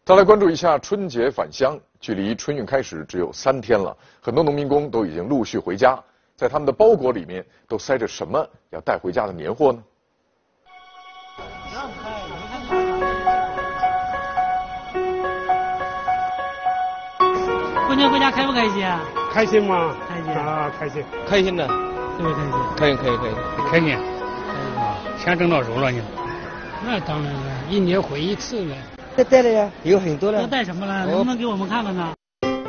再来关注一下春节返乡，距离春运开始只有3天了，很多农民工都已经陆续回家，在他们的包裹里面都塞着什么要带回家的年货呢？ 过年回家开不开心啊？ 开心吗？ 开心啊，开心， 开心的， 特别开心。 可以， 开心啊！钱挣到手了呢。 那当然了，一年回一次了。 带了呀，有很多了。 都带什么了？能不能给我们看看呢？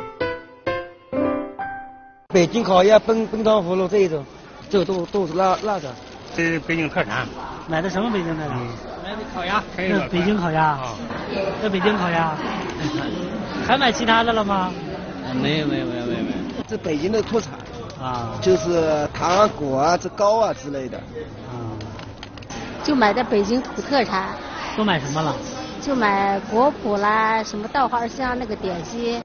北京烤鸭、笨汤葫芦这一种，这个都是辣的。 这是北京特产。 买的什么北京的？ 买的烤鸭。 这北京烤鸭。这北京烤鸭。还买其他的了吗？ 没有。 这北京的特产啊， 就是糖啊、果啊、这糕啊之类的。 就买的北京土特产。 都买什么了？ 就买果脯啦，什么稻花香那个点心。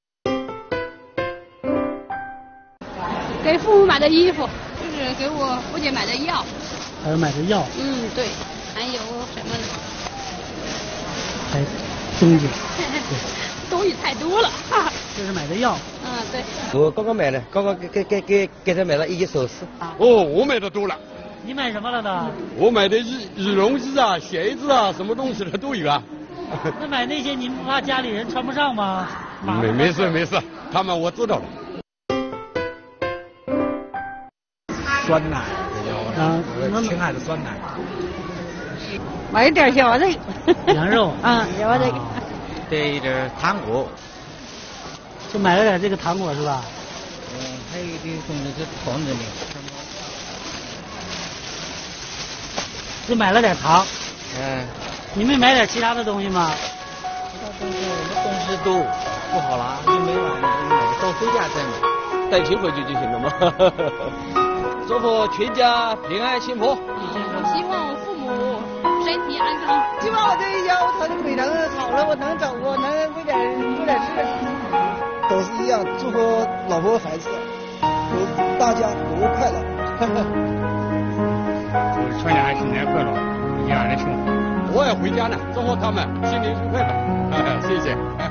给父母买的衣服，就是给我父亲买的药。 还有买的药。 对，还有什么呢？ 还东西。 东西太多了。 这是买的药。 对。 我刚刚买了，刚刚给他买了一件首饰。 哦，我买的多了。 你买什么了呢？ 我买的羽绒衣啊、鞋子啊，什么东西的都有啊。 那买那些您不怕家里人穿不上吗？ 没事，他们我知道了。 酸奶，我亲爱的酸奶。 买点小的。 羊肉。 小的。 带一点糖果。 就买了点这个糖果是吧？ 还有一点东西是糖的呢。 就买了点糖。你没买点其他的东西吗？ 其他东西我们东西都不好了，就没买，到回家再买， 带钱回去就行了嘛。祝福全家平安幸福。 希望我父母身体安康。 希望我这腰疼腿疼好了，我能走，我能喂点吃。都是一样，祝福老婆孩子，大家都快乐。 祝全家新年快乐，一家人幸福。 我也回家了，祝福他们新年愉快吧。谢谢。